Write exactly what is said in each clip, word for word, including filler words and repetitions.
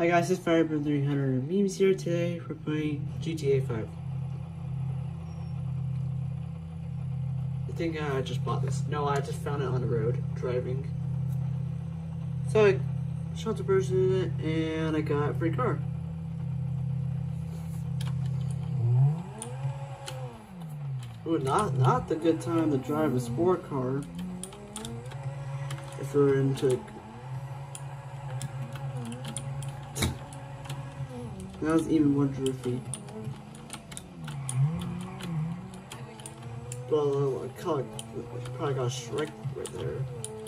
Hi guys, it's Firebird three hundred Memes here. Today we're playing G T A five. I think uh, I just bought this. No, I just found it on the road, driving. So I shot the person in it and I got a free car. Ooh, not, not the good time to drive a sport car. If you're into... That was even more drifty. Well, I probably, probably got Shrek right there.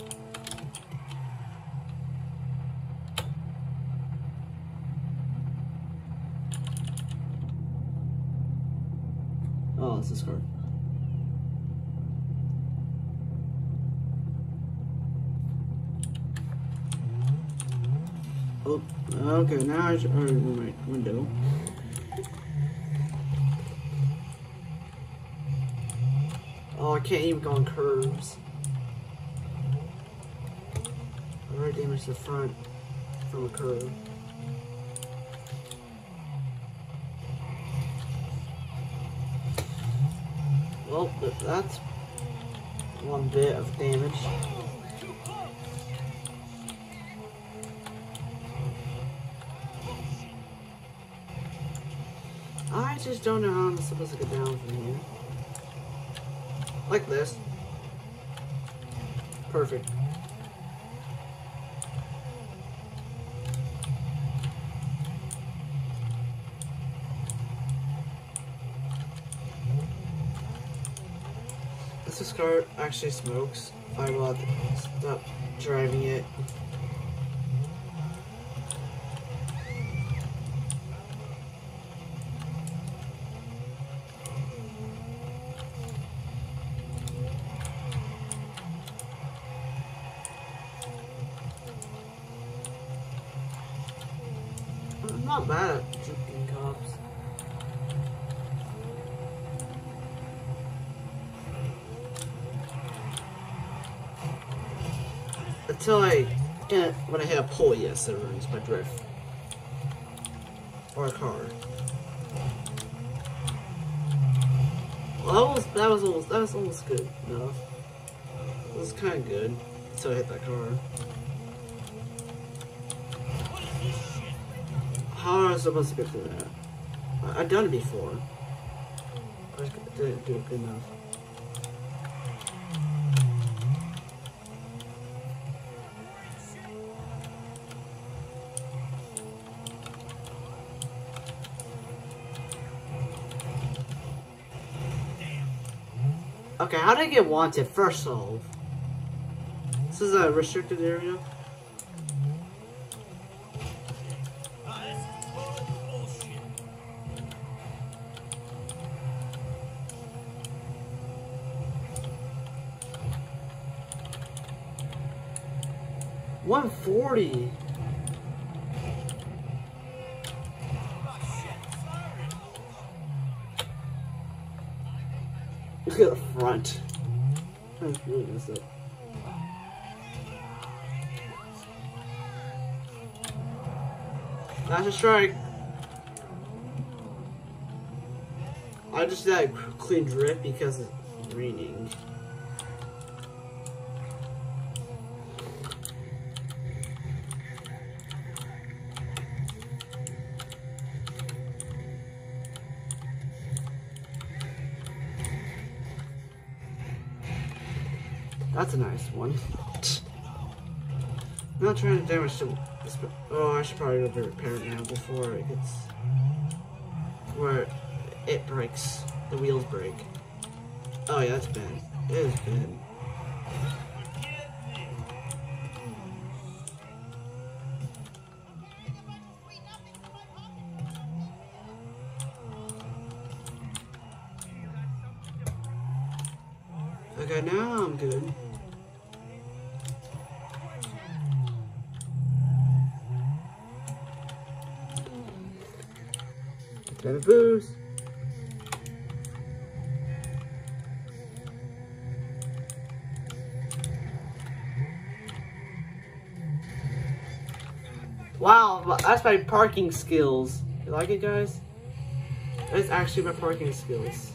Oh, it's this car. Oh, okay, now I should already move my window. Oh, I can't even go on curves. I already damaged the front from a curve. Well, that's one bit of damage. I just don't know how I'm supposed to get down from here. Like this. Perfect. This car actually smokes. I will have to stop driving it. I'm not bad at juking cops. Until I get, when I hit a pole, yes, it ruins my drift. Or a car. Well, that was, that was almost, that was almost good enough. It was kind of good until I hit that car. How am I supposed to get through that? I, I've done it before. I just didn't do it good enough. Okay, how did I get wanted? First off, this is a restricted area. one forty. Look at the front. That's really messed up. That's a strike. I just did that clean drift because it's raining. That's a nice one. I'm not trying to damage the... Oh, I should probably go to repair it now before it gets... Where it breaks. The wheels break. Oh yeah, that's bad. It is bad. Okay, now I'm good. Got a boost. Wow, that's my parking skills. You like it, guys? It's actually my parking skills.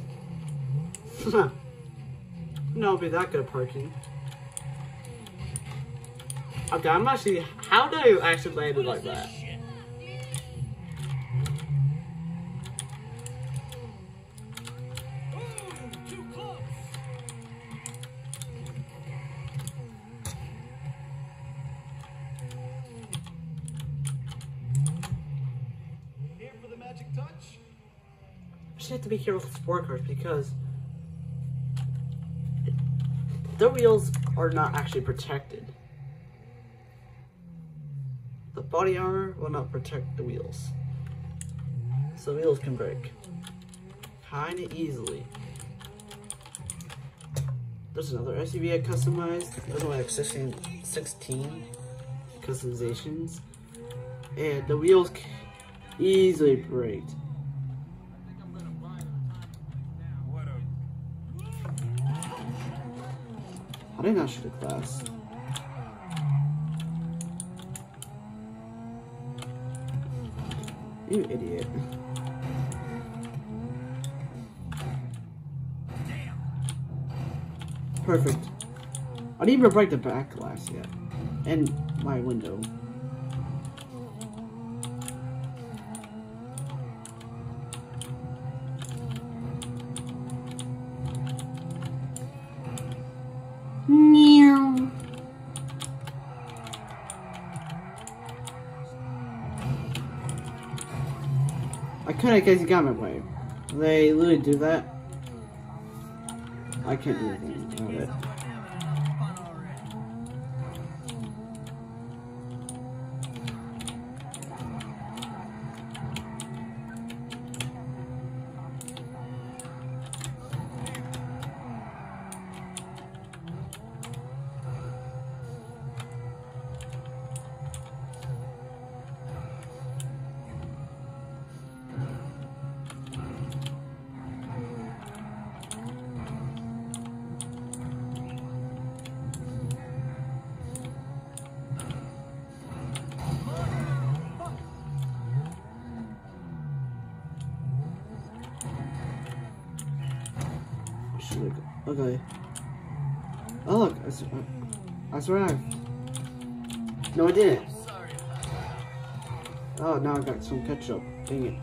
No, be that good at parking. Okay, I'm actually. How do I actually land it like that? Here for the magic touch. I just have to be careful with sport cars because the wheels are not actually protected. The body armor will not protect the wheels. So the wheels can break kinda easily. There's another S U V I customized. There's only like sixteen, sixteen customizations. And the wheels can easily break. I did not shoot a class. You idiot. Perfect. I didn't even break the back glass yet. And my window. Meow. I kinda guess you got my way. They literally do that. I can't do anything about it. Okay. Oh look, I, sur I survived. No, I didn't. Oh, now I got some ketchup. Dang it.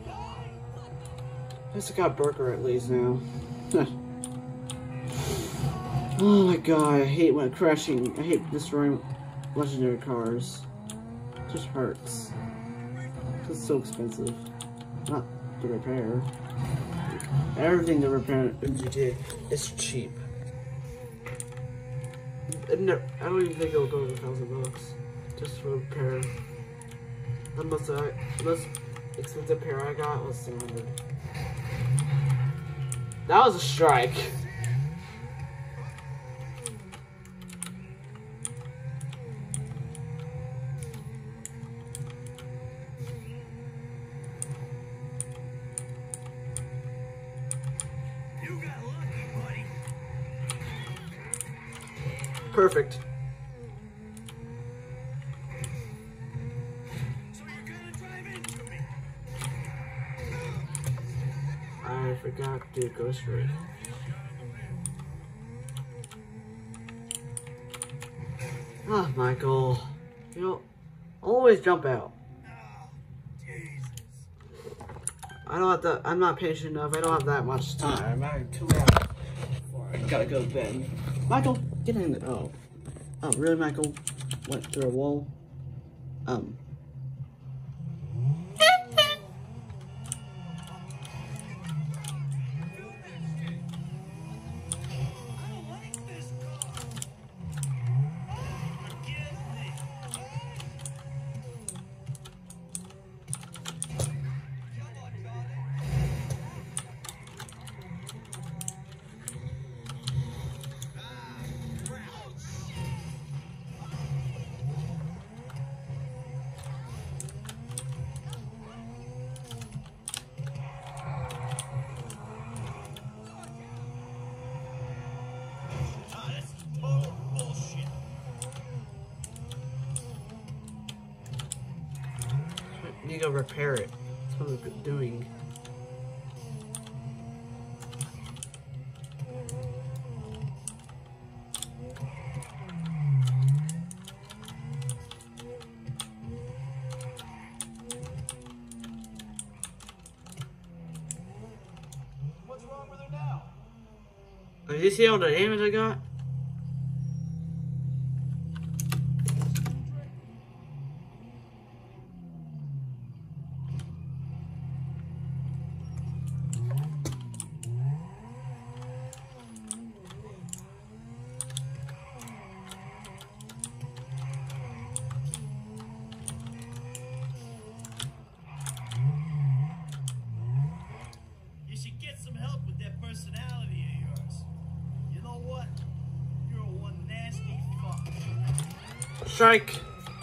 At least I got a burger at least now. Oh my god, I hate when crashing. I hate destroying legendary cars. It just hurts. It's so expensive. Not to repair. Everything to repair in G T A is cheap. No, I don't even think it'll go over a thousand bucks just for repair. The most, uh, the most expensive pair I got was seven hundred. That was a strike. Perfect. So you're gonna drive into me. I forgot to go straight. Ah, Michael. You know, always jump out. I don't have that. I'm not patient enough. I don't have that much time. I have two hours before I gotta go to bed. Michael, get in there. Oh. Oh, really, Michael? Went through a wall? Um. need to go repair it. That's what I'm doing. What's wrong with her now? Did you see all the damage I got? You should get some help with that personality of yours. You know what? You're one nasty fuck. Strike!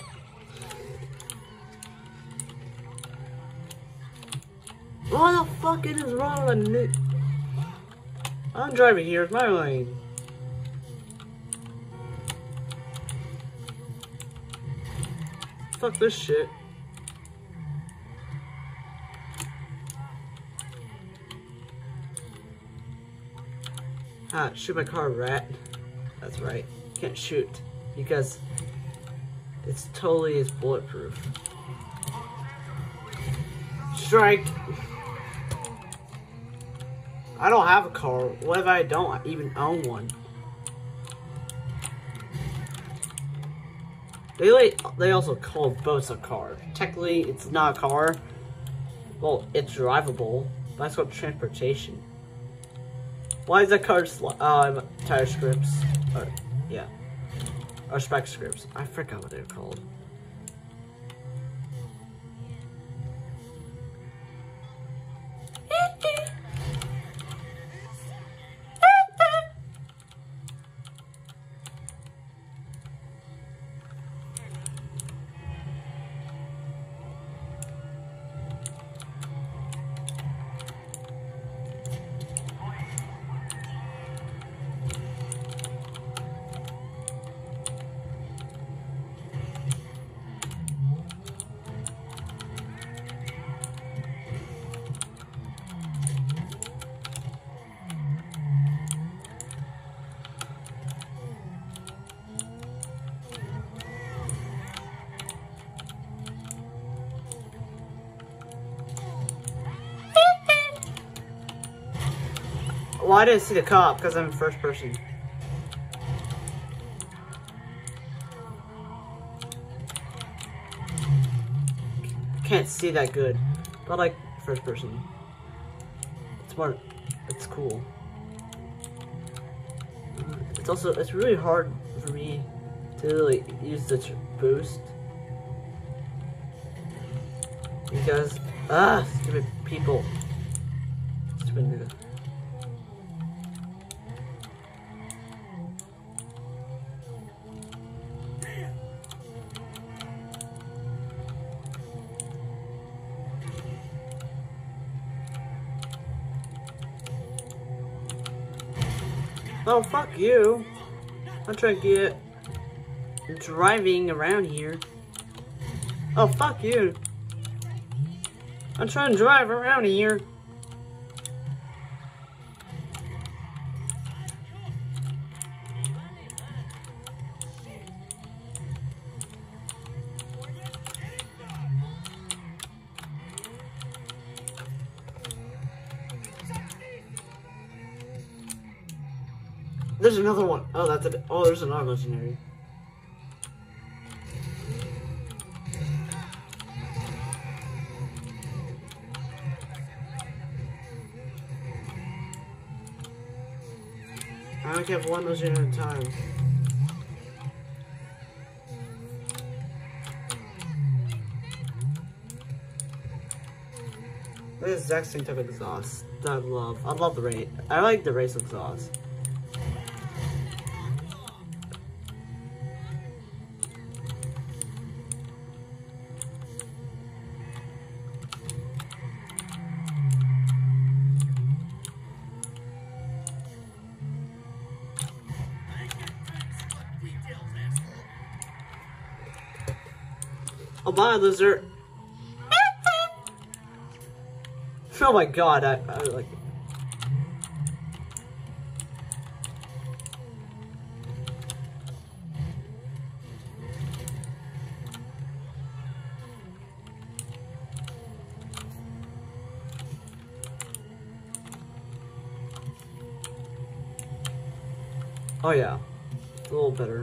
What the fuck is wrong with me? I'm driving here, it's my lane. Fuck this shit. Ah, shoot my car, rat. That's right. Can't shoot because it's totally is bulletproof. Strike. I don't have a car. What if I don't even own one? They like, they also call boats a car. Technically, it's not a car. Well, it's drivable. But that's called transportation. Why is that car uh, tire scripts? Or, yeah. Or spec scripts. I forgot what they're called. Well, I didn't see the cop because I'm in first person. Can't see that good, but I like first person. It's more, it's cool. It's also, it's really hard for me to like use the boost because ah, stupid people, stupid nigga. Oh, fuck you. I'm trying to get driving around here. Oh, fuck you. I'm trying to drive around here. There's another one. Oh, that's a. Oh, there's another legendary. I only have one legendary at a time. The exact same type of exhaust that I love. I love the race. I like the race exhaust. Oh, bye, lizard. Oh my god, I, I like. Oh yeah, a little better.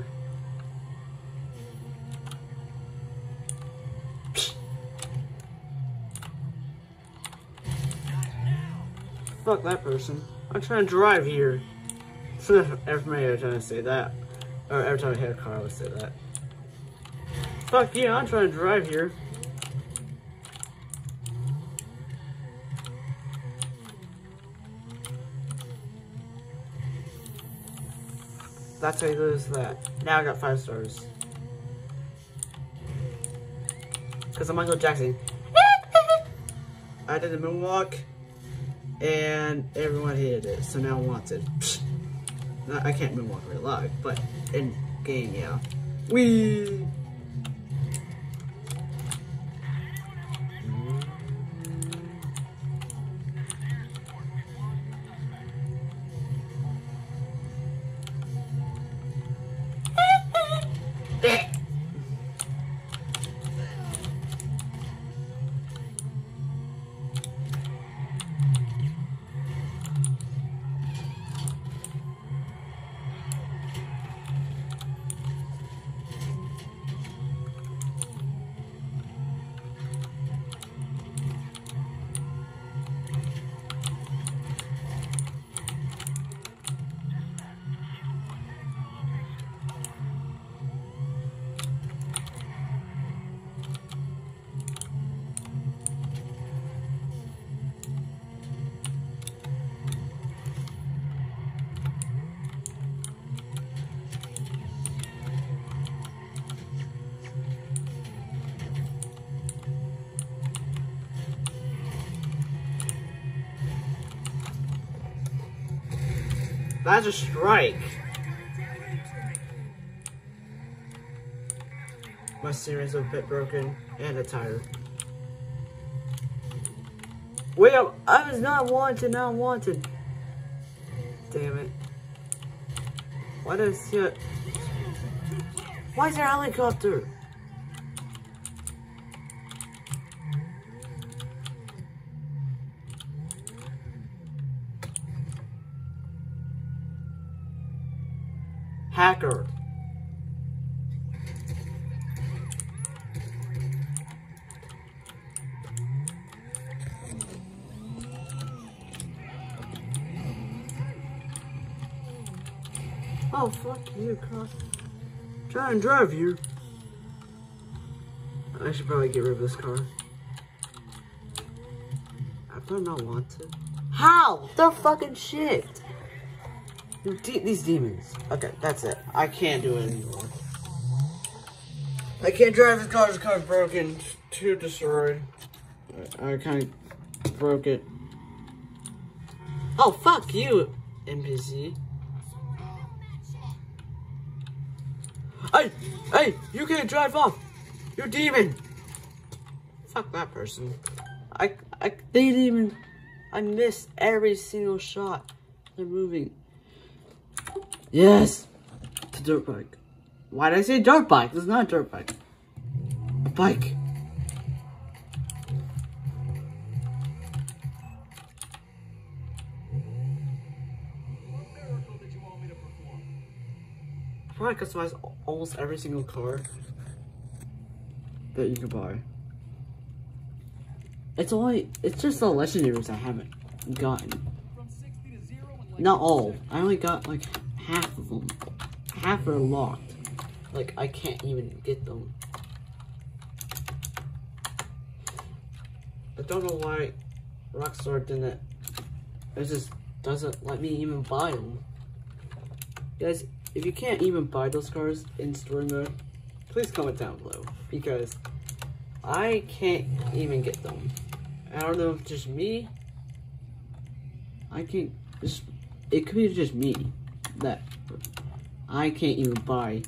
Fuck that person. I'm trying to drive here. Every time I trying to say that. Or every time I hit a car, I would say that. Fuck yeah, I'm trying to drive here. That's how you lose that. Now I got five stars. Because I'm Michael Jackson. I did a moonwalk. And everyone hated it, so now wanted. Now, I can't moonwalk in real life, but in game, yeah. Wee. That's a strike. My steering's a bit broken and a tire. Wait up! I was not wanted, not wanted. Damn it. Why does it? Why is there a helicopter? Hacker. Oh, fuck you, car. Try and drive here. I should probably get rid of this car. I better not want to. How? The fucking shit. De these demons. Okay, that's it. I can't do it anymore. I can't drive this car. This car's broken. Too destroyed. I kind of broke it. Oh, fuck you, N P C. Hey, hey, you can't drive off. You're a demon. Fuck that person. I, I, they didn't even, I missed every single shot. They're moving. Yes! It's a dirt bike. Why did I say dirt bike? It's not a dirt bike. A bike. Probably customize almost every single car that you can buy. It's only, it's just the legendaries I haven't gotten. Not all. I only got like half of them. Half are locked. Like, I can't even get them. I don't know why Rockstar didn't. It just doesn't let me even buy them. Guys, if you can't even buy those cars in story mode, please comment down below. Because I can't even get them. I don't know if it's just me. I can't. Just, it could be just me that I can't even buy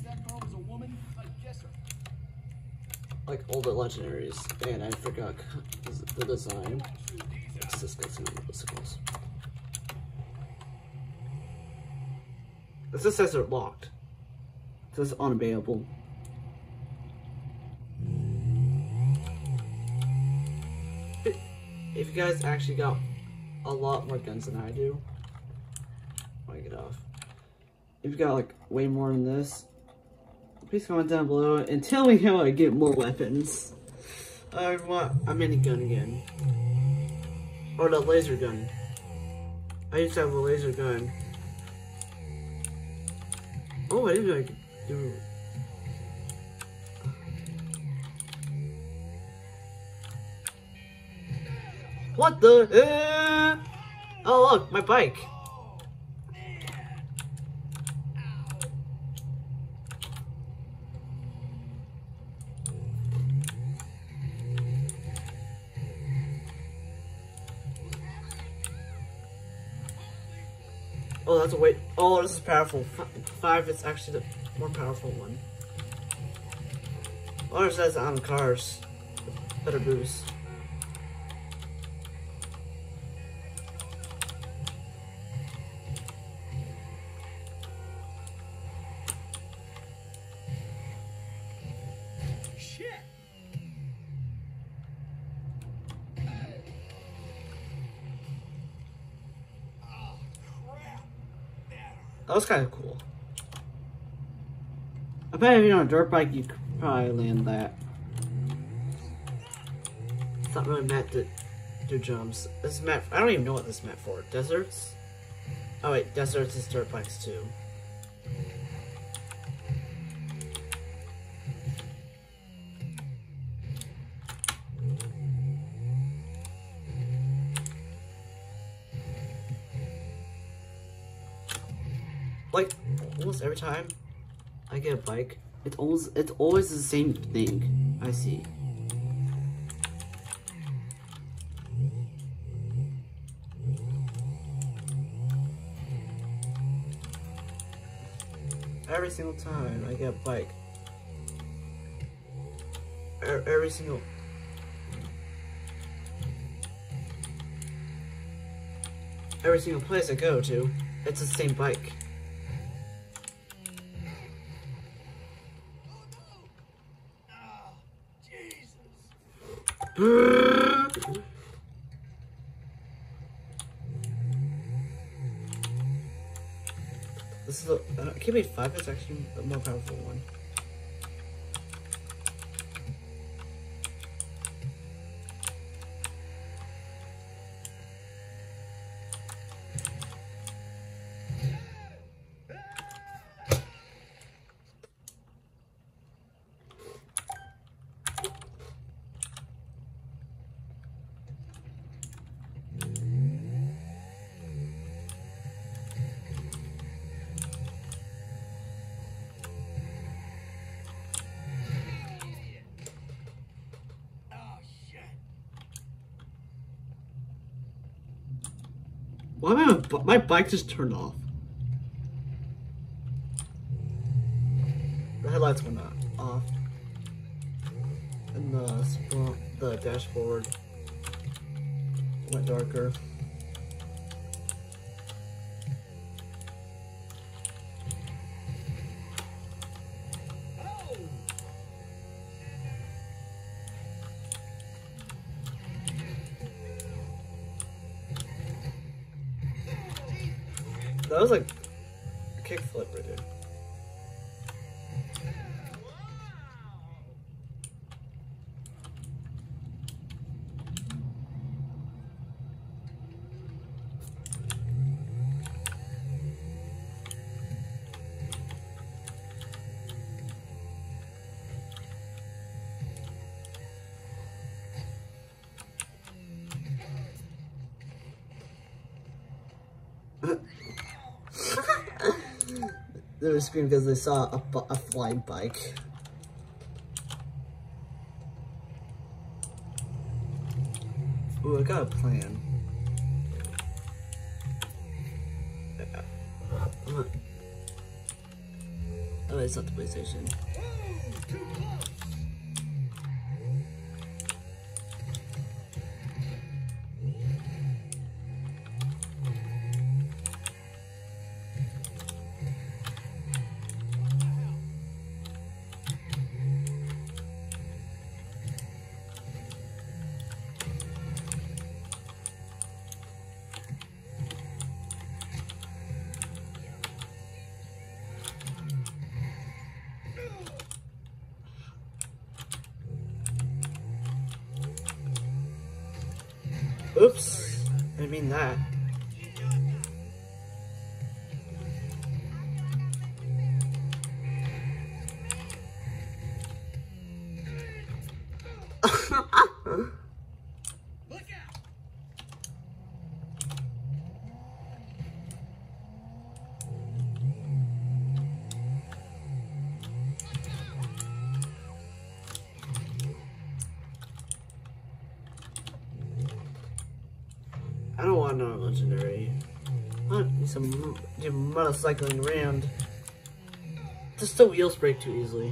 like all the legendaries, and I forgot the design. let's just get some obstacles. It just says they're locked. It says unavailable. If you guys actually got a lot more guns than I do, I get off. If you got like way more than this, please comment down below and tell me how I get more weapons. I want a minigun again. Or the laser gun. I used to have a laser gun. Oh, I didn't like do. What the? Uh... Oh look, my bike. Oh, that's a weight. Oh, this is powerful. Five is actually the more powerful one. Oh, it says on cars. Better boost. Shit! That was kind of cool. I bet if you're on a dirt bike, you could probably land that. It's not really meant to do jumps. This is meant. I don't even know what this is meant for. Deserts? Oh wait, deserts is dirt bikes too. Like, almost every time I get a bike, it's always, it's always the same thing I see. Every single time I get a bike. Er, every single... Every single place I go to, it's the same bike. This is a uh, K B five is actually the more powerful one. Why am I, my bike just turned off? The headlights went off. And the, the dashboard went darker. That was like a kickflip right there. They were screaming because they saw a, a flying bike. Ooh, I got a plan. Oh, it's not the PlayStation. Oops. I didn't mean that. Look out! I don't want another legendary. I want some motorcycling around. Just the wheels break too easily.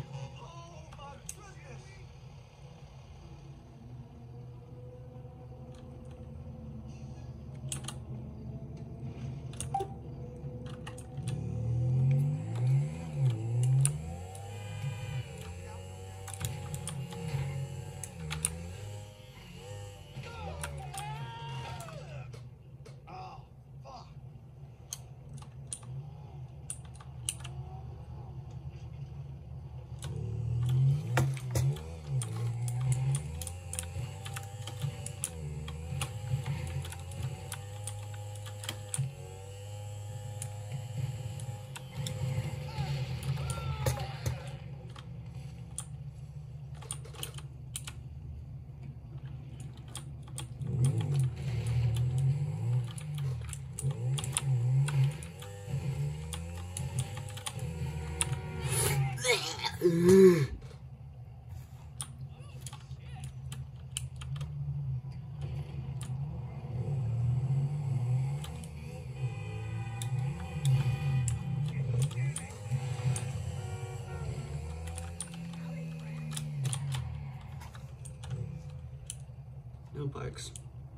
No bikes.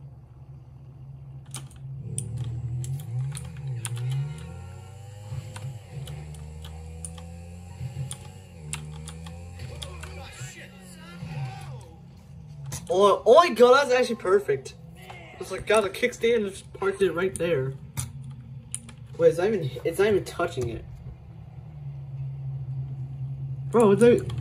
Oh, oh my god, that's actually perfect. It's like got a kickstand and just parked it right there. Wait, it's not even it's not even touching it. Bro, it's like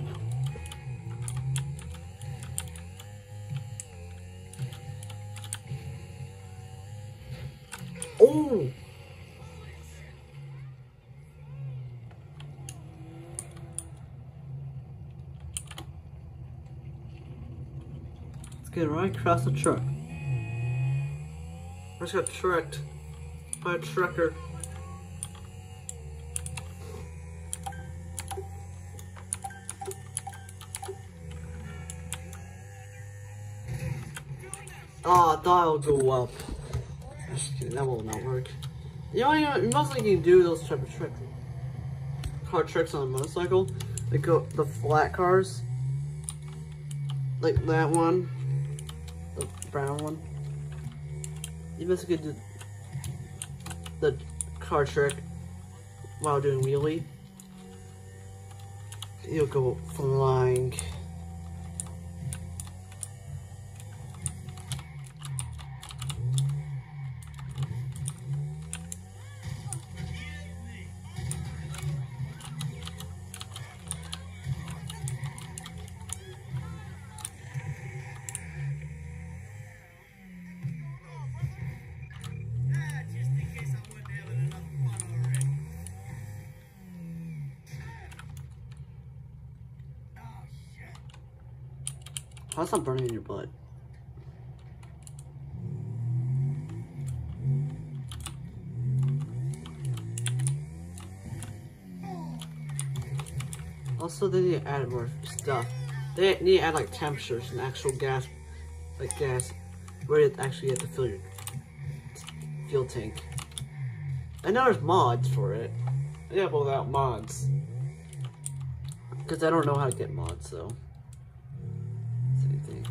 oh. Let's get right across the truck. I just got tracked by a trucker. Oh, I thought it would go up. Just kidding, that will not work. You know, you, know, you most likely can do those type of tricks. Car tricks on a motorcycle. Like go the flat cars. Like that one. The brown one. You basically do the car trick while doing wheelie. You'll go flying. How's that burning in your butt? Also, they need to add more stuff. They need to add like temperatures and actual gas, like gas, where you actually have to fill your fuel tank. I know there's mods for it. Yeah, but without mods. Because I don't know how to get mods, so. Same thing.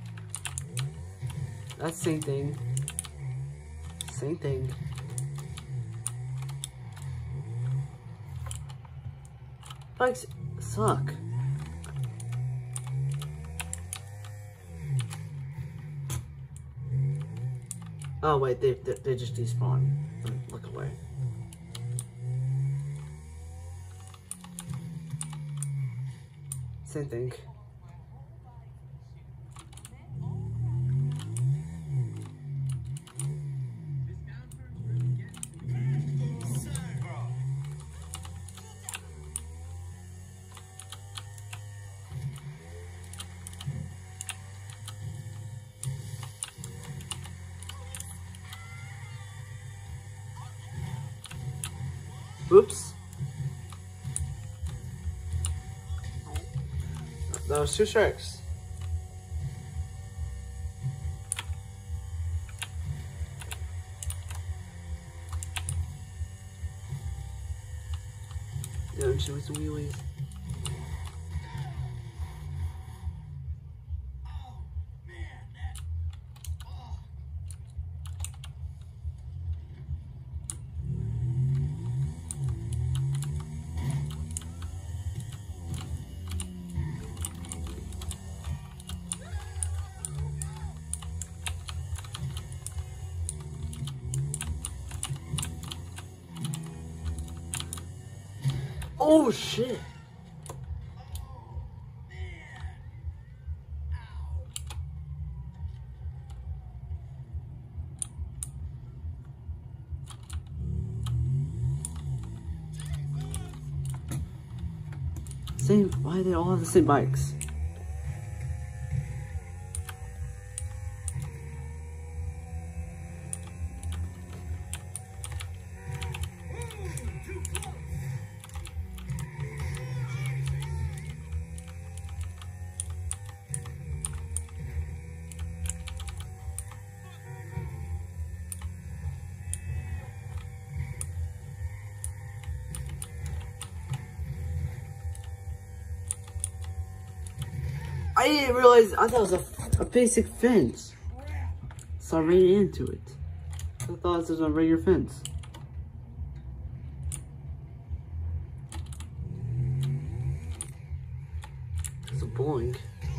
That's same thing. Same thing. Bikes suck. Oh wait, they, they, they just despawn. Look away. Same thing. Oops. That was two strikes. Yeah, I'm showing some wheelies. Oh shit! Same, why do they all have the same bikes? I didn't realize, I thought it was a, a basic fence. So I ran into it. I thought this was a regular fence. It's a boing.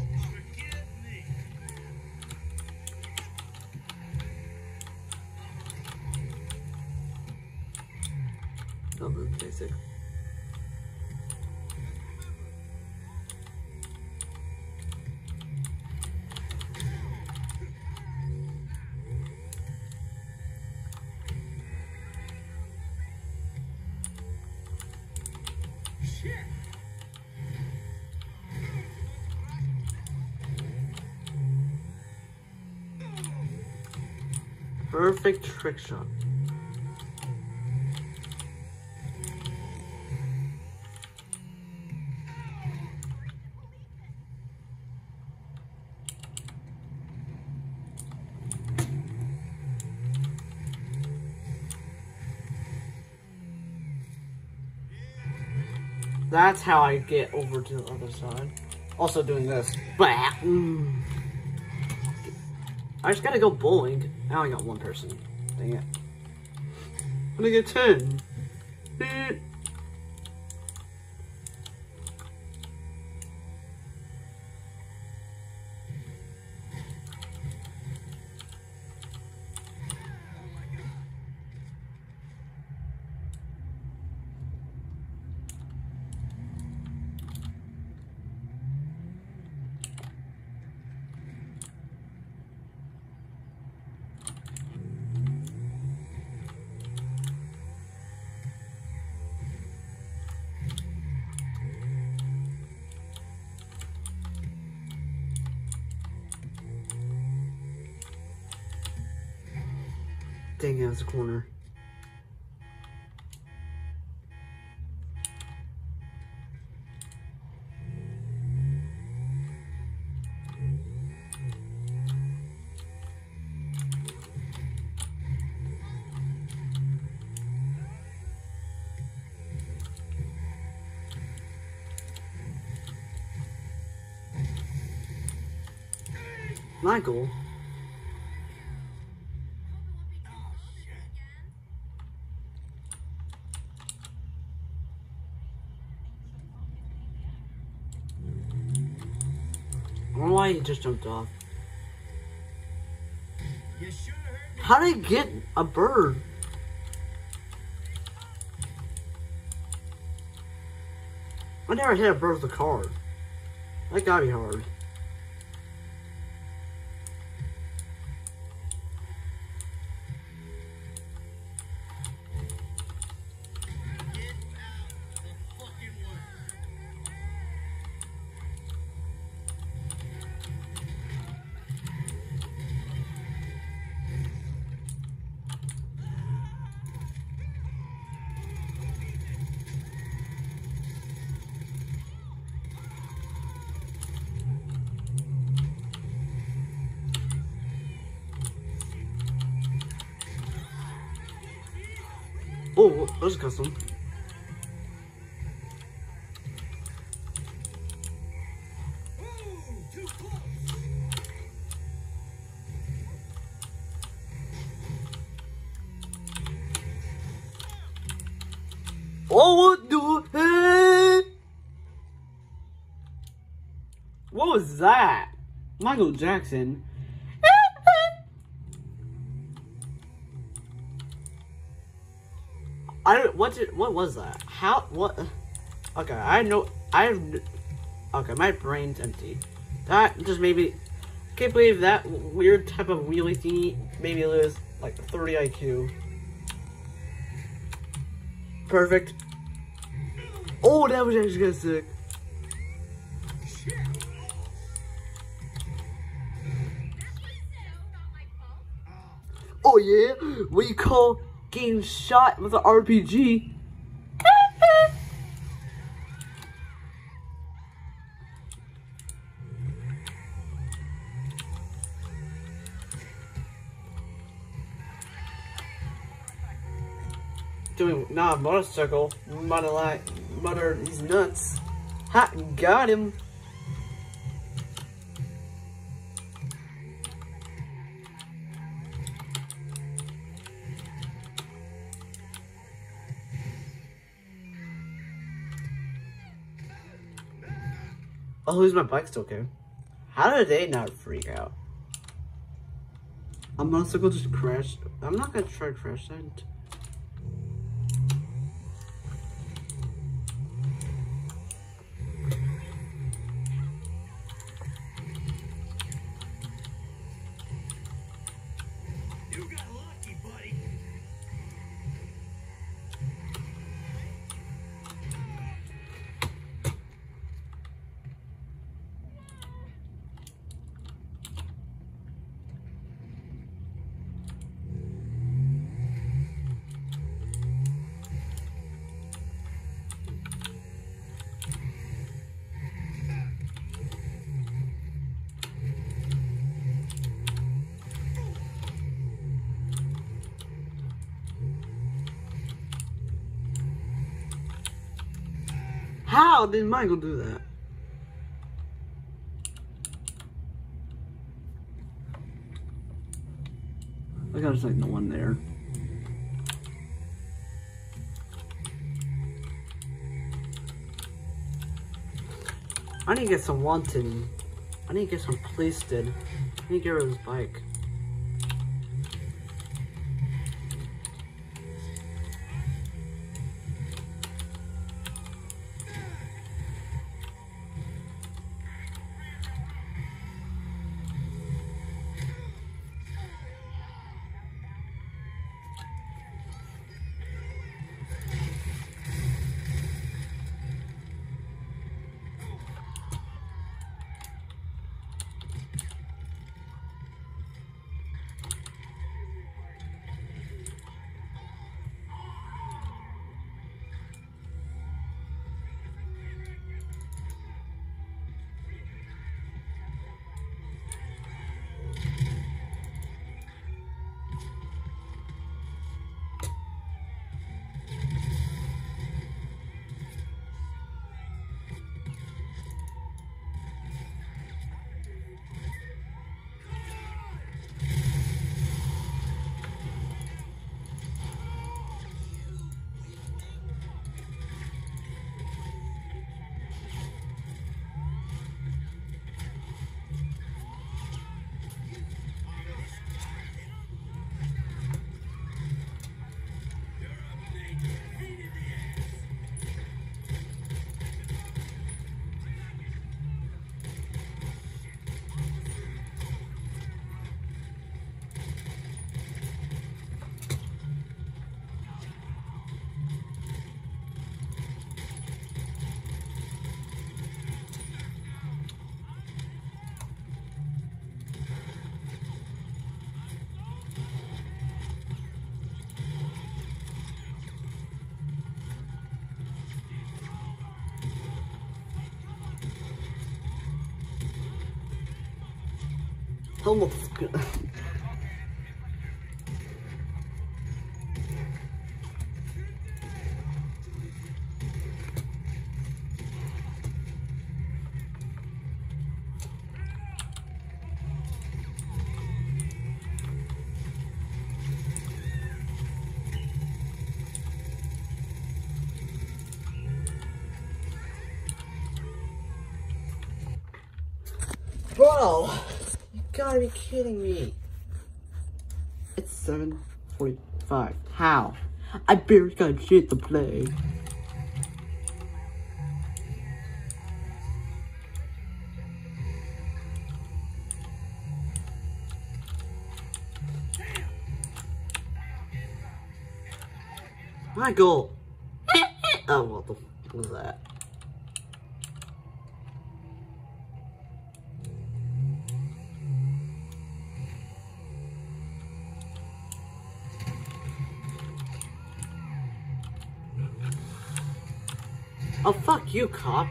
Oh, that's basic. Perfect trick shot. That's how I get over to the other side. Also doing this. Mm. I just gotta go bowling. I only got one person. Dang it. I'm gonna get ten. Dang it, it's a corner. Michael. I don't know why he just jumped off. How did he get a bird? I never hit a bird with a car. That gotta be hard. Oh, there's a custom. Oh, what the heck? What was that? Michael Jackson. I don't. What did? What was that? How? What? Okay, I know. I have. Okay, my brain's empty. That just maybe. I can't believe that weird type of wheelie thingy made me lose like thirty I Q. Perfect. Oh, that was actually kind of sick. Oh yeah, what you call getting shot with an R P G? Doing nah motorcycle, mother like mother these nuts. Ha, got him. I'll lose my bike still okay. How did they not freak out? A motorcycle just crashed. I'm not gonna try to crash that. You got lucky, buddy. How did Michael do that? I got just like no one there. I need to get some wanted. I need to get some plasted. I need to get rid of this bike. Almost. Oh, you gotta be kidding me. It's seven forty-five. How? I barely got shit to play. My goal. Oh, what the f was that? Oh, fuck you, cop.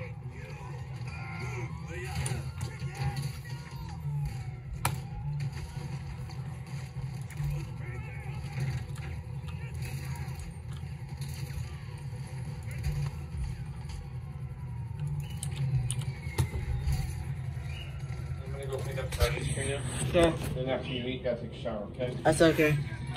I'm gonna go pick up Freddy's for you. Okay. Then after you eat, gotta take a shower, okay? That's okay.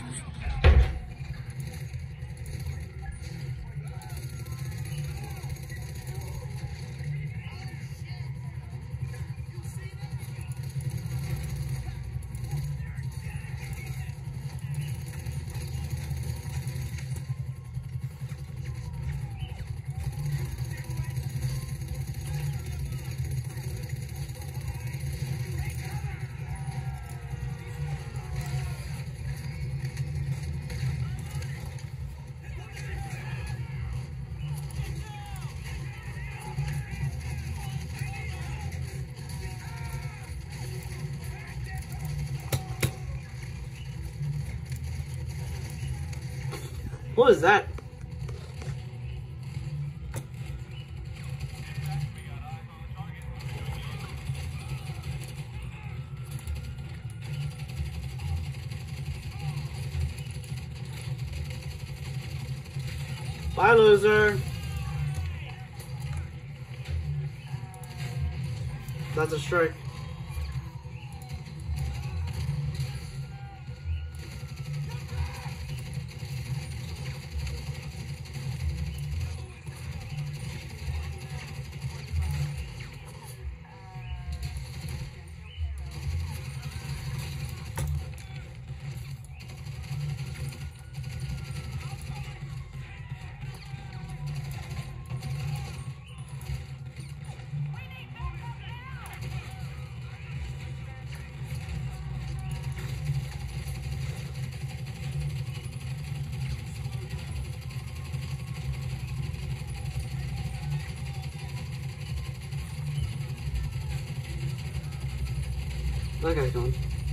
What was that? Bye, loser. That's a strike. That guy's gone.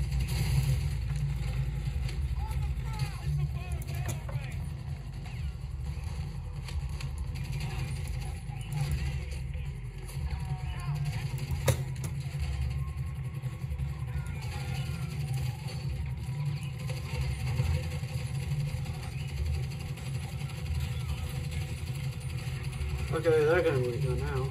Okay, they're gonna really go now.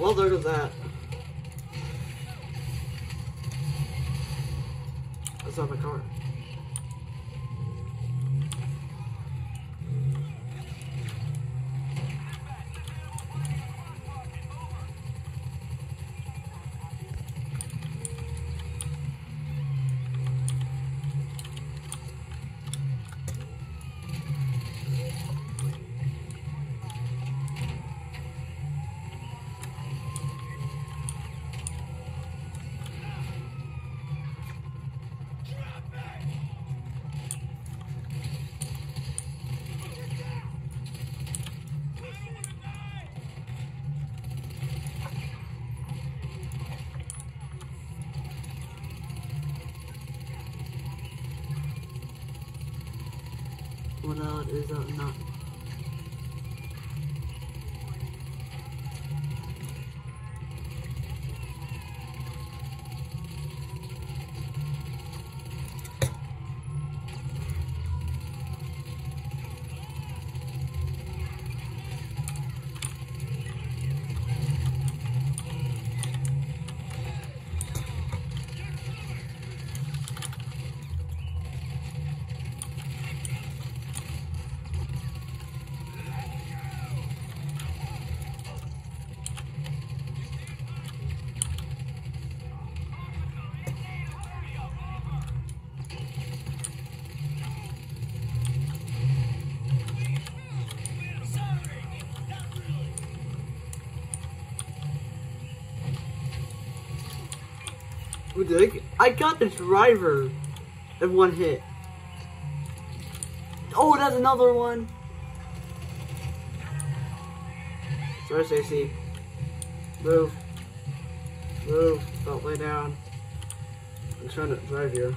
Well, there goes that. That's not my car. What uh, is that not? Who did I get? I got the driver in one hit. Oh, that's another one. Sorry, Stacy. Move. Move. Don't lay down. I'm trying to drive here.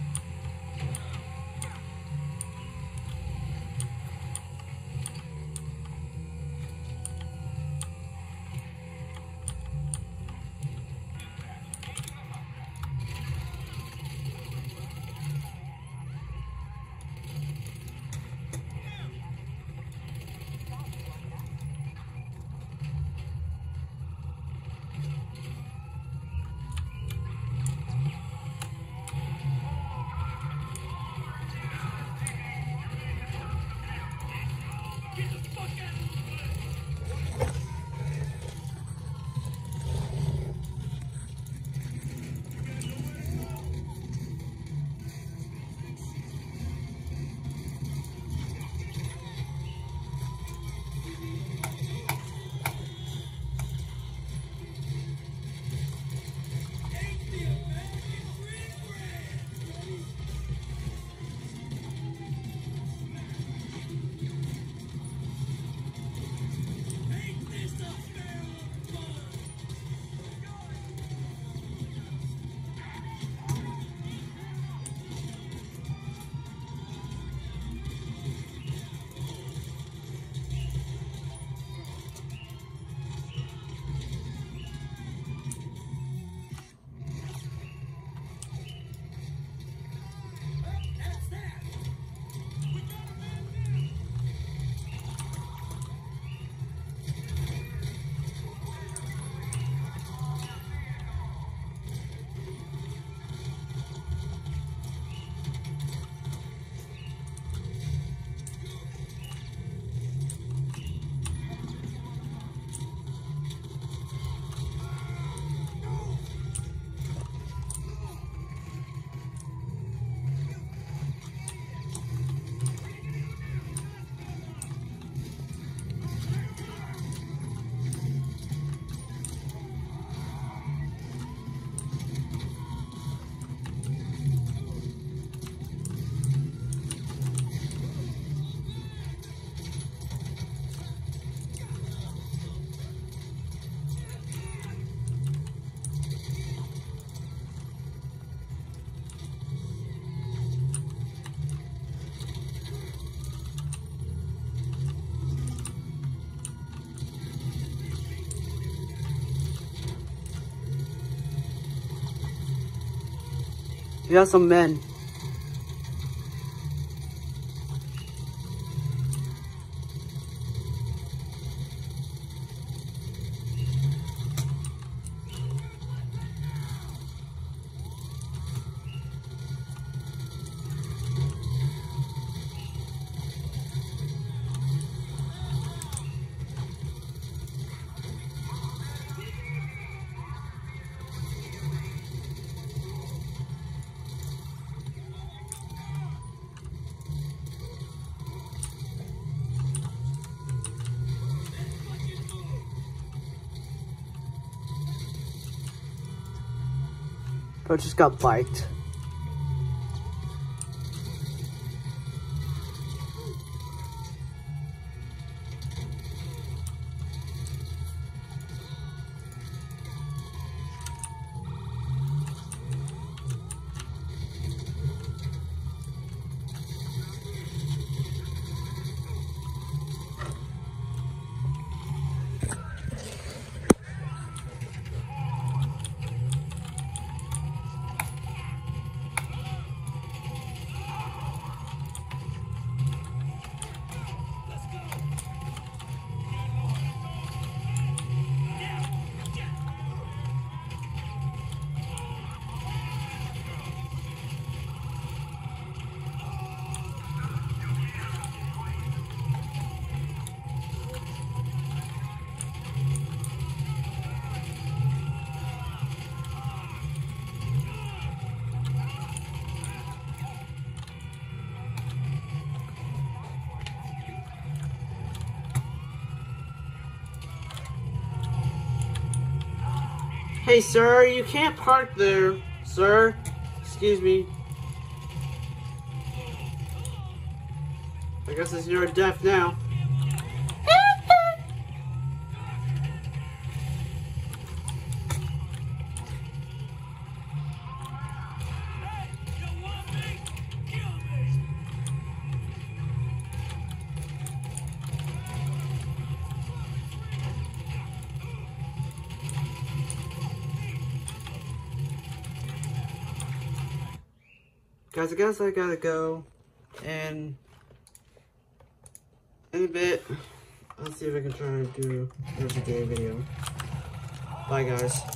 We got some men. But just got biked. Hey, sir, you can't park there, sir. Excuse me. I guess it's your death now. Guys, I guess I gotta go, and in a bit, let's see if I can try to do an everyday video. Bye, guys.